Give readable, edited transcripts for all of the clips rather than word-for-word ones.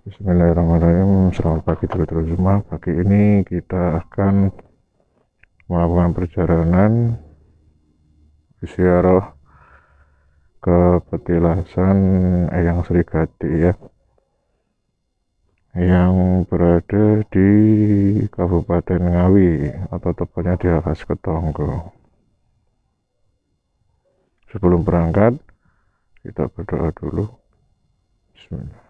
Bismillahirrahmanirrahim. Selamat pagi teman-teman semua. Pagi ini kita akan melakukan perjalanan ziarah ke petilasan Eyang Srigadi ya, yang berada di Kabupaten Ngawi atau tepatnya di Alas Ketonggo. Sebelum berangkat kita berdoa dulu. Bismillah.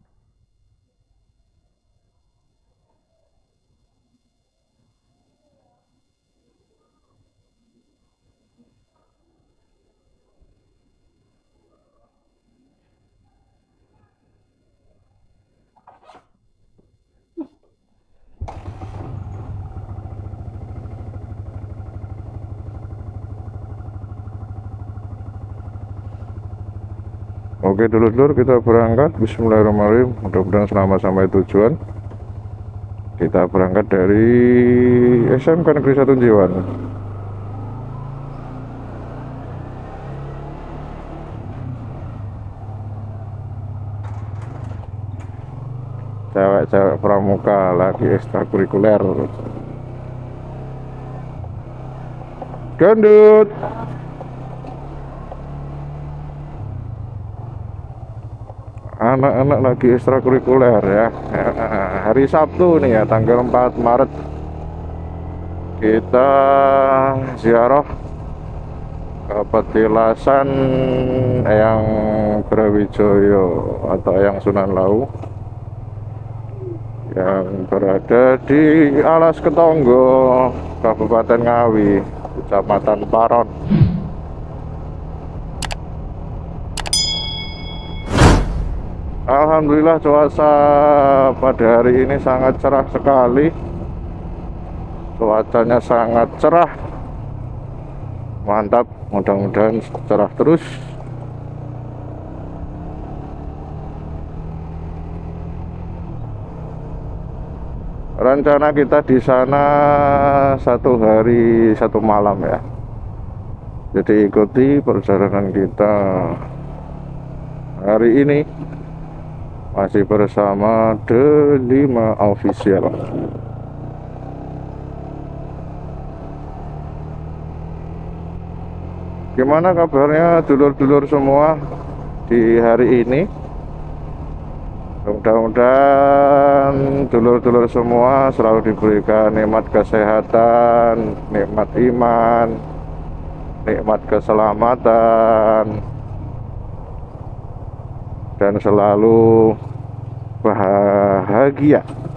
Oke dulur-dulur, kita berangkat. Bismillahirrahmanirrahim. Mudah-mudahan selamat sampai tujuan. Kita berangkat dari SMK Negeri 1 Jiwan. Cewek-cewek pramuka lagi ekstrakurikuler. Gendut. Anak-anak lagi ekstrakurikuler ya. Hari Sabtu nih ya, tanggal 4 Maret kita ziarah ke petilasan Eyang Brawijaya atau Eyang Sunan Lau yang berada di Alas Ketonggo, Kabupaten Ngawi, Kecamatan Paron. Alhamdulillah cuaca pada hari ini sangat cerah sekali. Cuacanya sangat cerah. Mantap, mudah-mudahan cerah terus. Rencana kita di sana 1 hari 1 malam ya. Jadi ikuti perjalanan kita hari ini. Masih bersama The 5 Official. Gimana kabarnya dulur-dulur semua di hari ini? Mudah-mudahan dulur-dulur semua selalu diberikan nikmat kesehatan, nikmat iman, nikmat keselamatan, dan selalu bahagia.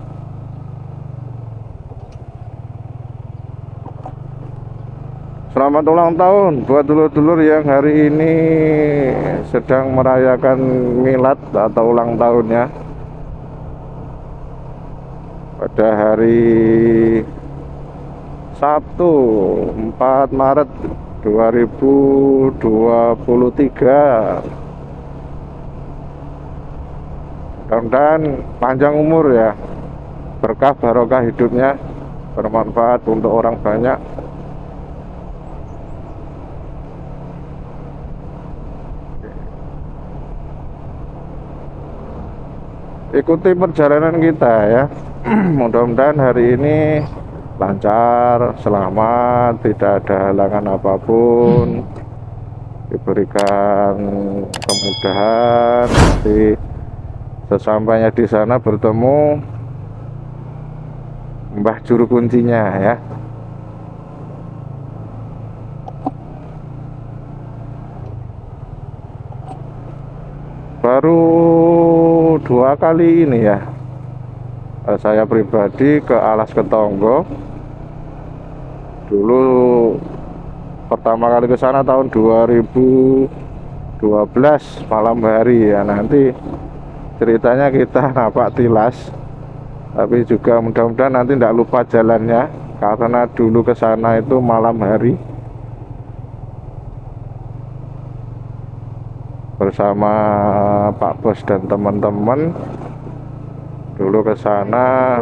Selamat ulang tahun buat dulur-dulur yang hari ini sedang merayakan milad atau ulang tahunnya pada hari Sabtu 4 Maret 2023. Mudah-mudahan panjang umur ya, berkah barokah hidupnya, bermanfaat untuk orang banyak. Ikuti perjalanan kita ya. Mudah-mudahan hari ini lancar, selamat, tidak ada halangan apapun, diberikan kemudahan. Nanti sesampainya di sana bertemu Mbah Juru Kuncinya ya. Baru 2 kali ini ya saya pribadi ke Alas Ketonggo. Dulu pertama kali ke sana tahun 2012 malam hari ya. Nanti ceritanya kita napak tilas, tapi juga mudah-mudahan nanti tidak lupa jalannya, karena dulu ke sana itu malam hari bersama Pak Bos dan teman-teman. Dulu ke sana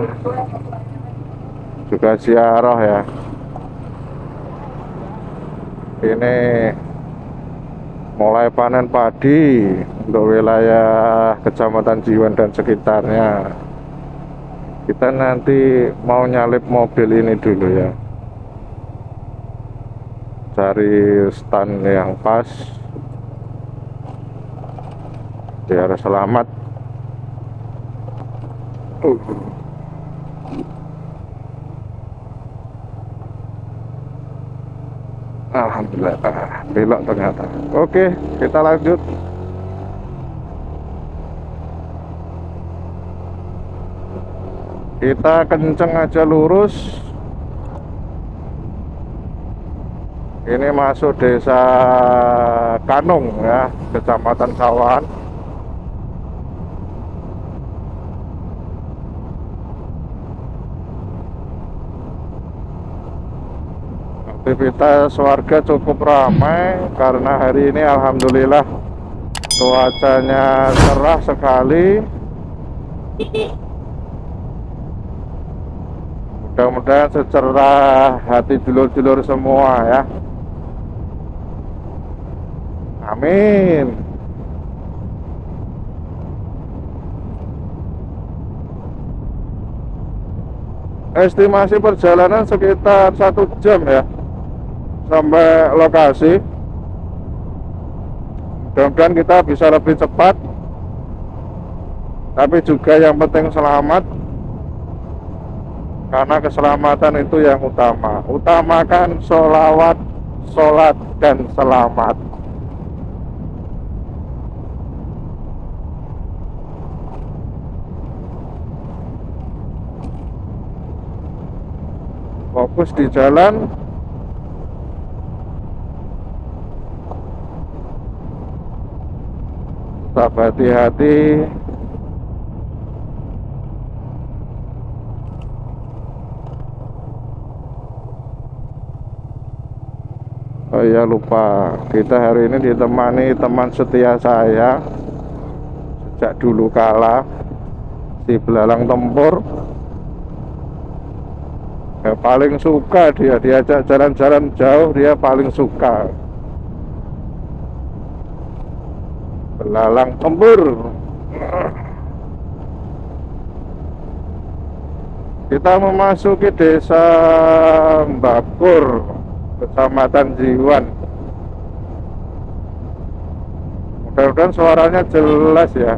juga ziarah ya. Ini mulai panen padi untuk wilayah Kecamatan Jiwan dan sekitarnya. Kita nanti mau nyalip mobil ini dulu ya, cari stand yang pas biar selamat. Alhamdulillah, belok ternyata. Oke, kita lanjut. Kita kenceng aja lurus. Ini masuk desa Kanung ya, Kecamatan Sawahan. Aktivitas warga cukup ramai karena hari ini alhamdulillah cuacanya cerah sekali. Mudah-mudahan secerah hati dulur-dulur semua ya. Amin. Estimasi perjalanan sekitar 1 jam ya sampai lokasi. Mudah-mudahan kita bisa lebih cepat, tapi juga yang penting selamat, karena keselamatan itu yang utama. Utamakan sholawat, sholat, dan selamat. Fokus di jalan. Tetap hati-hati. Oh iya, lupa, kita hari ini ditemani teman setia saya sejak dulu kala, si belalang tempur. Ya, paling suka dia diajak jalan-jalan jauh, dia paling suka. Belalang tempur. Kita memasuki desa Mbakur, Kecamatan Jiwan. Mudah-mudahan suaranya jelas ya.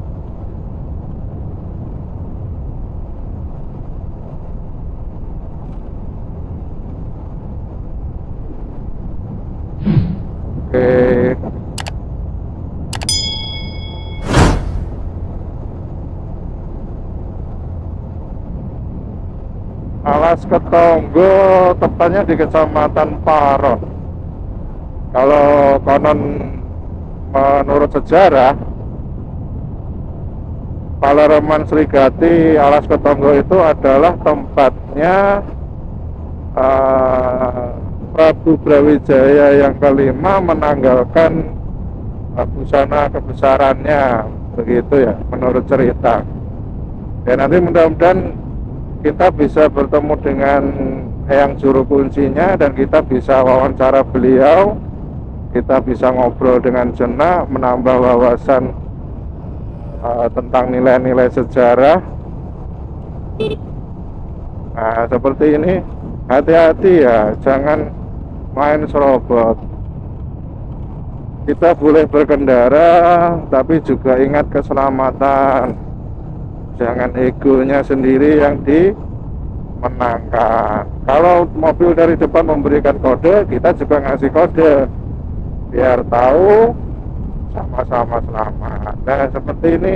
Oke. Alas Ketonggo, tepatnya di Kecamatan Paron. Kalau konon menurut sejarah, Palereman Srigati, Alas Ketonggo itu adalah tempatnya Prabu Brawijaya yang kelima menanggalkan busana kebesarannya, begitu ya menurut cerita. Ya, nanti mudah-mudahan kita bisa bertemu dengan yang juru kuncinya dan kita bisa wawancara beliau, kita bisa ngobrol dengan jenak, menambah wawasan tentang nilai-nilai sejarah. Nah, seperti ini, hati-hati ya, jangan main serobot. Kita boleh berkendara, tapi juga ingat keselamatan. Jangan egonya sendiri yang dimenangkan. Kalau mobil dari depan memberikan kode, kita juga ngasih kode biar tahu sama-sama selamat. Nah, seperti ini.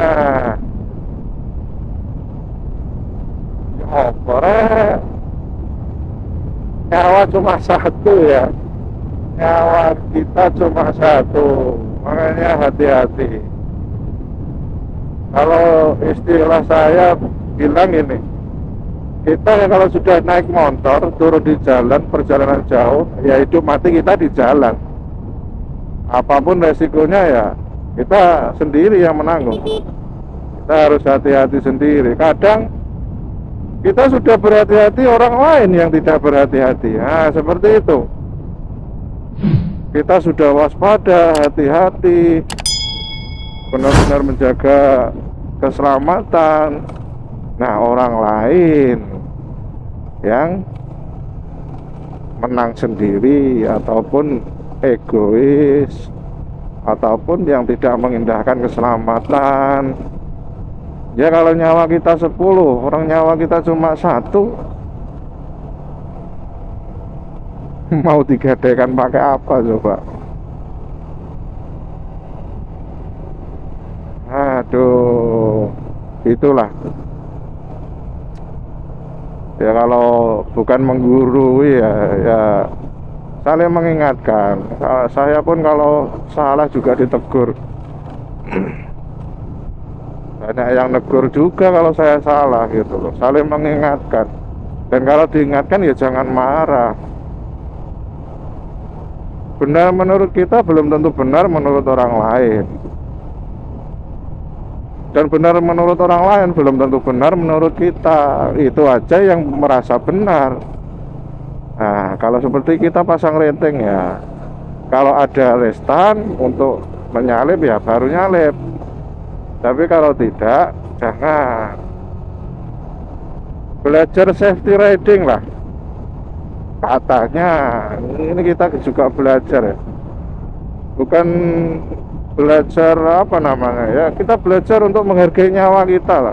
Nyawa cuma satu ya. Nyawa kita cuma satu. Makanya hati-hati. Kalau istilah saya bilang ini, kita kalau sudah naik motor, turun di jalan, perjalanan jauh, ya hidup mati kita di jalan. Apapun resikonya ya, kita sendiri yang menanggung. Kita harus hati-hati sendiri. Kadang kita sudah berhati-hati, orang lain yang tidak berhati-hati. Nah, seperti itu. kita sudah waspada, hati-hati, benar-benar menjaga keselamatan. Nah, orang lain yang menang sendiri ataupun egois ataupun yang tidak mengindahkan keselamatan, ya kalau nyawa kita 10, orang nyawa kita cuma 1, mau digadaikan pakai apa coba? Aduh, itulah ya, kalau bukan menggurui ya saling mengingatkan. Saya pun kalau salah juga ditegur. Banyak yang negur juga kalau saya salah gitu loh, saling mengingatkan. Dan kalau diingatkan ya jangan marah. Benar menurut kita belum tentu benar menurut orang lain, dan benar menurut orang lain belum tentu benar menurut kita. Itu aja yang merasa benar. Nah, kalau seperti kita pasang rating ya, kalau ada restan untuk menyalip ya baru nyalip, tapi kalau tidak jangan. Belajar safety riding lah katanya. Ini kita juga belajar ya, bukan belajar apa namanya ya, kita belajar untuk menghargai nyawa kita lah.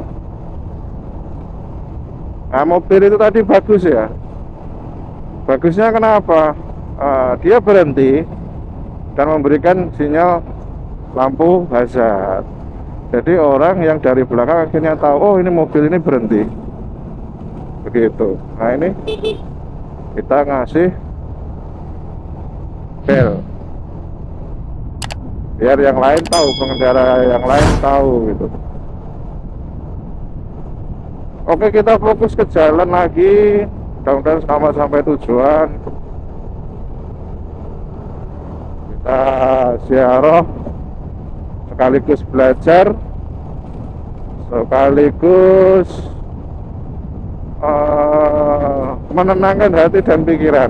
Nah, mobil itu tadi bagus ya. Bagusnya kenapa? Dia berhenti dan memberikan sinyal lampu hazard. Jadi orang yang dari belakang akhirnya tahu, oh ini mobil ini berhenti. Begitu. Nah, ini kita ngasih bel biar yang lain tahu, pengendara yang lain tahu gitu. Oke, kita fokus ke jalan lagi, mudah-mudahan selamat sampai tujuan. Kita ziarah sekaligus belajar, sekaligus menenangkan hati dan pikiran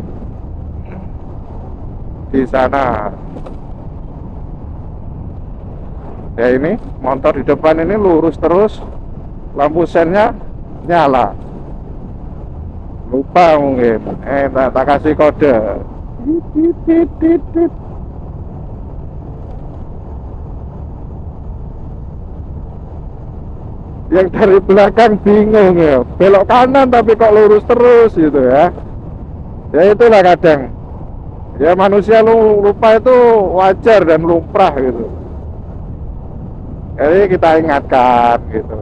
di sana. Ya, ini motor di depan ini lurus terus, lampu sennya nyala, lupa mungkin. Tak kasih kode. Yang dari belakang bingung ya, belok kanan tapi kok lurus terus gitu ya. Ya itulah kadang ya, manusia lupa itu wajar dan lumrah gitu. Jadi kita ingatkan gitu,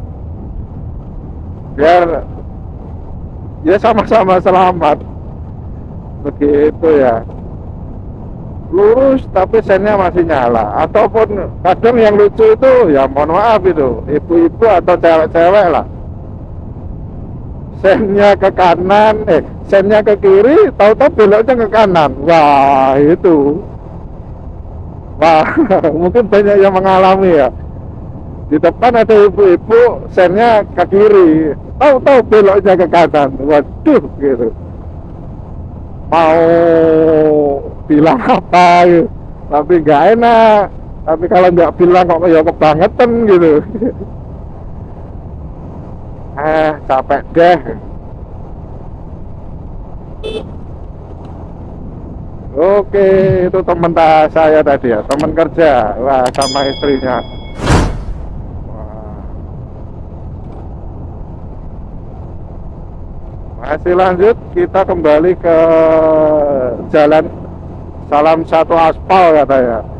biar ya sama-sama selamat begitu ya. Lurus tapi sennya masih nyala. Ataupun kadang yang lucu itu ya, mohon maaf itu, ibu-ibu atau cewek-cewek lah, sennya ke kanan, sennya ke kiri, tahu-tahu beloknya ke kanan. Wah itu, wah mungkin banyak yang mengalami ya. Di depan ada ibu-ibu, sennya ke kiri, tahu-tahu beloknya ke kanan. Waduh gitu, mau bilang apa gitu, tapi nggak enak. Tapi kalau nggak bilang kok ya kebangetan gitu. Capek deh. Oke, itu teman saya tadi ya, teman kerja. Wah, sama istrinya. Masih lanjut, kita kembali ke jalan Salam Satu Aspal katanya.